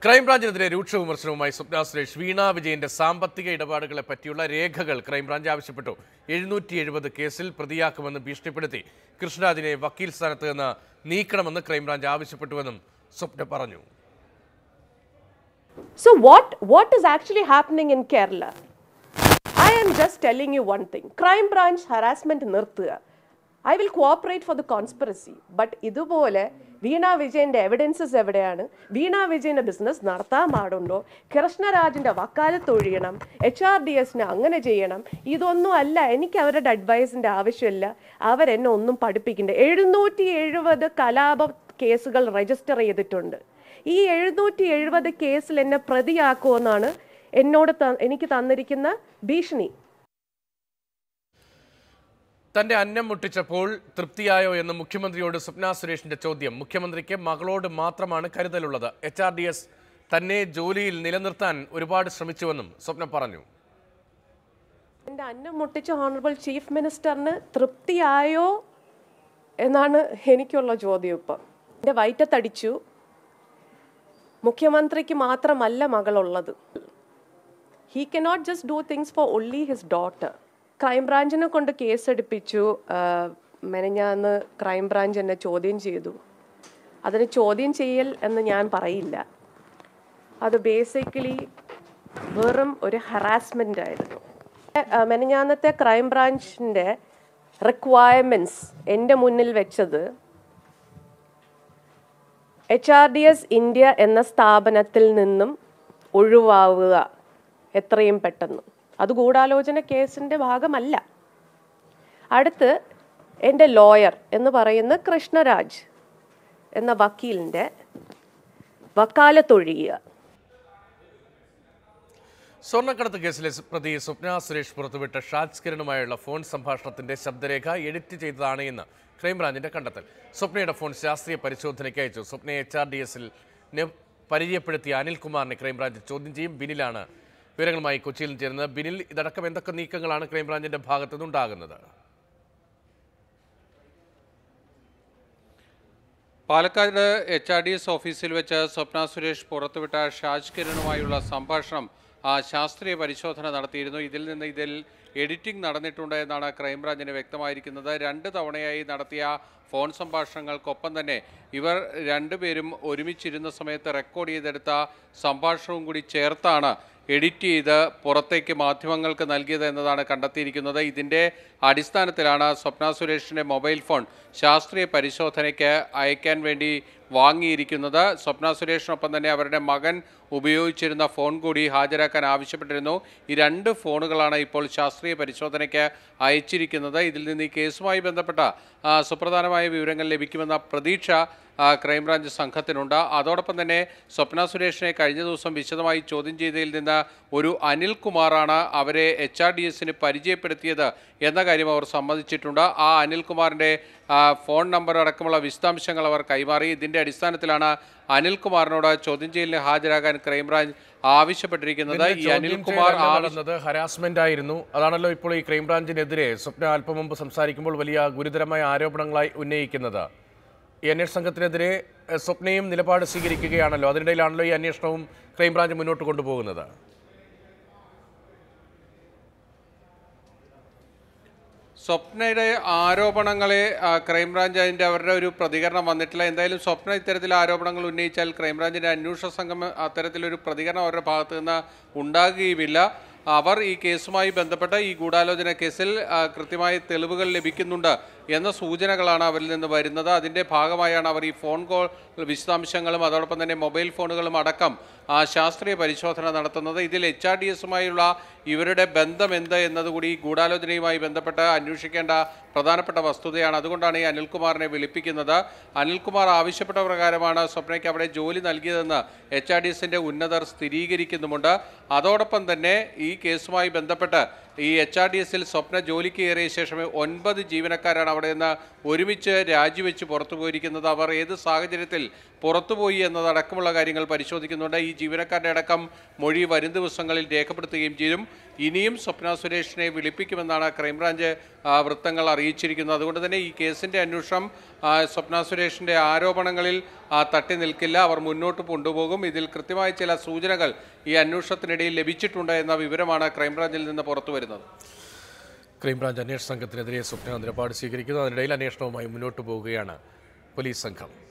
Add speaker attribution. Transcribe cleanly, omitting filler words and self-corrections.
Speaker 1: ക്രൈംബ്രാഞ്ചിനെതിരെ രൂക്ഷ വിമർശനവുമായി സ്വപ്ന സുരേഷ് വീണ വിജയന്റെ സാമ്പത്തിക ഇടപാടുകളെ പറ്റിയുള്ള രേഖകൾ ക്രൈംബ്രാഞ്ച് ആവശ്യപ്പെട്ടു. 770 കേസിൽ പ്രതിയാക്കുമെന്ന് ഭീഷണിപ്പെടുത്തി കൃഷ്ണരാജിനെ വക്കീൽ സ്ഥാനത്ത് നിന്ന് നീക്കണമെന്ന് ക്രൈംബ്രാഞ്ച് ആവശ്യപ്പെട്ടുവെന്നും സ്വപ്ന പറഞ്ഞു.
Speaker 2: So what is actually happening in Kerala? I am just telling you one thing. Crime branch harassment നിർത്തുക. I will cooperate for the conspiracy. But ഇതുപോലെ വീണ വിജയന്റെ എവിഡൻസസ് എവിടെയാണ്? വീണ വിജയന്റെ ബിസിനസ് നടത്താൻ പാടുണ്ടോ? കൃഷ്ണരാജിന്റെ വക്കാലത്ത് ഒഴിയണം, HRDSന് അങ്ങനെ ചെയ്യണം. ഇതൊന്നും അല്ല, എനിക്ക് അവരുടെ അഡ്വൈസിന്റെ ആവശ്യമില്ല. അവരെന്നെ ഒന്നും പഠിപ്പിക്കണ്ട. 770 കലാപ കേസുകൾ രജിസ്റ്റർ ചെയ്തിട്ടുണ്ട്. ഈ 770 കേസിൽ എന്നെ പ്രതിയാക്കുമെന്നാണ് എനിക്ക് തന്നിരിക്കുന്ന ഭീഷണി.
Speaker 1: തന്റെ അന്നം മുട്ടിച്ചപ്പോൾ തൃപ്തിയായോ എന്ന് മുഖ്യമന്ത്രിയോട് സ്വപ്ന സുരേഷിന്റെ ചോദ്യം. മുഖ്യമന്ത്രിക്ക് മകളോട് മാത്രമാണ് കരുതലുള്ളത്. HRDS തന്നെ ജോലിയിൽ നിലനിർത്താൻ ഒരുപാട് ശ്രമിച്ചുവെന്നും സ്വപ്ന പറഞ്ഞു.
Speaker 2: എൻ്റെ അന്നം മുട്ടിച്ച ഓണറബിൾ ചീഫ് മിനിസ്റ്ററിന് തൃപ്തിയായോ എന്നാണ് എനിക്കുള്ള ചോദ്യം. ഇപ്പം എൻ്റെ വയറ്റത്തടിച്ചു. മുഖ്യമന്ത്രിക്ക് മാത്രമല്ല മകളുള്ളത്. He cannot just do things for only his daughter. ക്രൈംബ്രാഞ്ചിനെ കൊണ്ട് കേസെടുപ്പിച്ചു. മെനഞ്ഞാന്ന് ക്രൈംബ്രാഞ്ച് എന്നെ ചോദ്യം ചെയ്തു. അതിന് ചോദ്യം ചെയ്യൽ എന്ന് ഞാൻ പറയില്ല. അത് ബേസിക്കലി വെറും ഒരു ഹറാസ്മെൻ്റ് ആയിരുന്നു. മെനഞ്ഞാന്നത്തെ ക്രൈംബ്രാഞ്ചിൻ്റെ റിക്വയർമെൻറ്റ്സ് എൻ്റെ മുന്നിൽ വെച്ചത് HRDS ഇന്ത്യ എന്ന സ്ഥാപനത്തിൽ നിന്നും ഒഴിവാവുക എത്രയും പെട്ടെന്ന്. അത് ഗൂഢാലോചന കേസിൻ്റെ ഭാഗമല്ല. അടുത്ത് എൻ്റെ ലോയർ എന്ന് പറയുന്ന കൃഷ്ണരാജ് എന്ന വക്കീലിൻ്റെ വക്കാലത്തൊഴിയുക.
Speaker 1: സ്വർണ്ണക്കടത്ത് കേസിലെ പ്രതി സ്വപ്ന സുരേഷ് പുറത്തുവിട്ട ഷാജ് കിരണുമായുള്ള ഫോൺ സംഭാഷണത്തിന്റെ ശബ്ദരേഖ എഡിറ്റ് ചെയ്തതാണ് എന്ന് ക്രൈംബ്രാഞ്ചിന്റെ കണ്ടെത്തൽ. സ്വപ്നയുടെ ഫോൺ ശാസ്ത്രീയ പരിശോധനയ്ക്ക് അയച്ചു. സ്വപ്നയെ HRDSൽ പരിചയപ്പെടുത്തിയ അനിൽകുമാറിനെ ക്രൈംബ്രാഞ്ച് ചോദ്യം ചെയ്യും. ബിനിലാണ് വിവരങ്ങളുമായി കൊച്ചിയിൽ ചേരുന്നത്. ബിനിൽ, ഇതടക്കം എന്തൊക്കെ നീക്കങ്ങളാണ് ക്രൈംബ്രാഞ്ചിന്റെ ഭാഗത്തു നിന്നുണ്ടാകുന്നത്?
Speaker 3: പാലക്കാട് HRDS ഓഫീസിൽ വെച്ച് സ്വപ്ന സുരേഷ് പുറത്തുവിട്ട ഷാജ് കിരണുമായുള്ള സംഭാഷണം ശാസ്ത്രീയ പരിശോധന നടത്തിയിരുന്നു. ഇതിൽ എഡിറ്റിംഗ് നടന്നിട്ടുണ്ട് എന്നാണ് ക്രൈംബ്രാഞ്ചിന് വ്യക്തമായിരിക്കുന്നത്. 2 തവണയായി നടത്തിയ ഫോൺ സംഭാഷണങ്ങൾക്കൊപ്പം തന്നെ ഇവർ രണ്ടുപേരും ഒരുമിച്ചിരുന്ന സമയത്ത് റെക്കോർഡ് ചെയ്തെടുത്ത സംഭാഷണവും കൂടി ചേർത്താണ് എഡിറ്റ് ചെയ്ത് പുറത്തേക്ക് മാധ്യമങ്ങൾക്ക് നൽകിയത് എന്നതാണ് കണ്ടെത്തിയിരിക്കുന്നത്. ഇതിൻ്റെ അടിസ്ഥാനത്തിലാണ് സ്വപ്ന സുരേഷിൻ്റെ മൊബൈൽ ഫോൺ ശാസ്ത്രീയ പരിശോധനയ്ക്ക് അയക്കാൻ വേണ്ടി വാങ്ങിയിരിക്കുന്നത്. സ്വപ്ന സുരേഷിനൊപ്പം തന്നെ അവരുടെ മകൻ ഉപയോഗിച്ചിരുന്ന ഫോൺ കൂടി ഹാജരാക്കാൻ ആവശ്യപ്പെട്ടിരുന്നു. ഈ 2 ഫോണുകളാണ് ഇപ്പോൾ ശാസ്ത്രീയ പരിശോധനയ്ക്ക് അയച്ചിരിക്കുന്നത്. ഇതിൽ നിന്ന് ഈ കേസുമായി ബന്ധപ്പെട്ട സുപ്രധാനമായ വിവരങ്ങൾ ലഭിക്കുമെന്ന പ്രതീക്ഷ ക്രൈംബ്രാഞ്ച് സംഘത്തിനുണ്ട്. അതോടൊപ്പം തന്നെ സ്വപ്ന സുരേഷിനെ കഴിഞ്ഞ ദിവസം വിശദമായി ചോദ്യം ചെയ്തതിൽ നിന്ന് ഒരു അനിൽകുമാറാണ് അവരെ HRDSന് പരിചയപ്പെടുത്തിയത് എന്ന കാര്യം അവർ സമ്മതിച്ചിട്ടുണ്ട്. ആ അനിൽകുമാറിൻ്റെ ഫോൺ നമ്പർ അടക്കമുള്ള വിശദാംശങ്ങൾ അവർ കൈമാറി. ഇതിൻ്റെ അടിസ്ഥാനത്തിലാണ് അനിൽകുമാറിനോട് ചോദ്യം ചെയ്യലിന് ഹാജരാകാൻ ക്രൈംബ്രാഞ്ച് ആവശ്യപ്പെട്ടിരിക്കുന്നത്. ഈ അനിൽകുമാർ
Speaker 1: ഹരാസ്മെന്റ് ആയിരുന്നു. അതാണല്ലോ ഇപ്പോൾ ഈ ക്രൈംബ്രാഞ്ചിനെതിരെ സ്വപ്ന അല്പം മുമ്പ് സംസാരിക്കുമ്പോൾ വലിയ ഗുരുതരമായ ആരോപണങ്ങളായി ഉന്നയിക്കുന്നത്. ഈ അന്വേഷണ സംഘത്തിനെതിരെ സ്വപ്നയും നിലപാട് സ്വീകരിക്കുകയാണല്ലോ. അതിനിടയിലാണല്ലോ ഈ അന്വേഷണവും ക്രൈംബ്രാഞ്ച് മുന്നോട്ട് കൊണ്ടുപോകുന്നത്.
Speaker 3: സ്വപ്നയുടെ ആരോപണങ്ങളെ ക്രൈംബ്രാഞ്ച് അവരുടെ ഒരു പ്രതികരണം വന്നിട്ടില്ല. എന്തായാലും സ്വപ്ന ഇത്തരത്തിൽ ആരോപണങ്ങൾ ഉന്നയിച്ചാൽ ക്രൈംബ്രാഞ്ചിൻ്റെ അന്വേഷണ സംഘം അത്തരത്തിലൊരു പ്രതികരണം അവരുടെ ഭാഗത്ത് നിന്ന് ഉണ്ടാകുകയുമില്ല. അവർ ഈ കേസുമായി ബന്ധപ്പെട്ട ഈ ഗൂഢാലോചന കേസിൽ കൃത്യമായ തെളിവുകൾ ലഭിക്കുന്നുണ്ട് എന്ന സൂചനകളാണ് അവരിൽ നിന്ന് വരുന്നത്. അതിൻ്റെ ഭാഗമായാണ് അവർ ഈ ഫോൺ കോൾ വിശദാംശങ്ങളും അതോടൊപ്പം തന്നെ മൊബൈൽ ഫോണുകളും അടക്കം ശാസ്ത്രീയ പരിശോധന നടത്തുന്നത്. ഇതിൽ HRDSുമായുള്ള ഇവരുടെ ബന്ധം എന്ത് എന്നതുകൂടി ഈ ഗൂഢാലോചനയുമായി ബന്ധപ്പെട്ട് അന്വേഷിക്കേണ്ട പ്രധാനപ്പെട്ട വസ്തുതയാണ്. അതുകൊണ്ടാണ് ഈ അനിൽകുമാറിനെ വിളിപ്പിക്കുന്നത്. അനിൽകുമാർ ആവശ്യപ്പെട്ട പ്രകാരമാണ് സ്വപ്നയ്ക്ക് അവിടെ ജോലി നൽകിയതെന്ന് HRDSന്റെ ഉന്നതർ സ്ഥിരീകരിക്കുന്നുമുണ്ട്. അതോടൊപ്പം തന്നെ ഈ കേസുമായി ബന്ധപ്പെട്ട് ഈ HRDSൽ സ്വപ്ന ജോലിക്ക് കയറിയ ശേഷം 9 ജീവനക്കാരാണ് അവിടെ നിന്ന് ഒരുമിച്ച് രാജിവെച്ച് പുറത്തു പോയിരിക്കുന്നത്. അവർ ഏത് സാഹചര്യത്തിൽ പുറത്തുപോയി എന്നതടക്കമുള്ള കാര്യങ്ങൾ പരിശോധിക്കുന്നുണ്ട്. ഈ ജീവനക്കാരുടെ അടക്കം മൊഴി വരും ദിവസങ്ങളിൽ രേഖപ്പെടുത്തുകയും ചെയ്യും. ഇനിയും സ്വപ്ന സുരേഷിനെ വിളിപ്പിക്കുമെന്നാണ് ക്രൈംബ്രാഞ്ച് വൃത്തങ്ങൾ അറിയിച്ചിരിക്കുന്നത്. അതുകൊണ്ട് തന്നെ ഈ കേസിൻ്റെ അന്വേഷണം സ്വപ്ന സുരേഷിൻ്റെ ആരോപണങ്ങളിൽ തട്ടി നിൽക്കില്ല. അവർ മുന്നോട്ട് കൊണ്ടുപോകും. ഇതിൽ കൃത്യമായ ചില സൂചനകൾ ഈ അന്വേഷണത്തിനിടയിൽ ലഭിച്ചിട്ടുണ്ട് എന്ന വിവരമാണ് ക്രൈംബ്രാഞ്ചിൽ നിന്ന് പുറത്തു വരുന്നത്.
Speaker 1: ക്രൈംബ്രാഞ്ച് അന്വേഷണ സംഘത്തിനെതിരെ സ്വപ്ന നിലപാട് സ്വീകരിക്കുന്നു. അതിനിടയിൽ അന്വേഷണവുമായി മുന്നോട്ട് പോവുകയാണ് പോലീസ് സംഘം.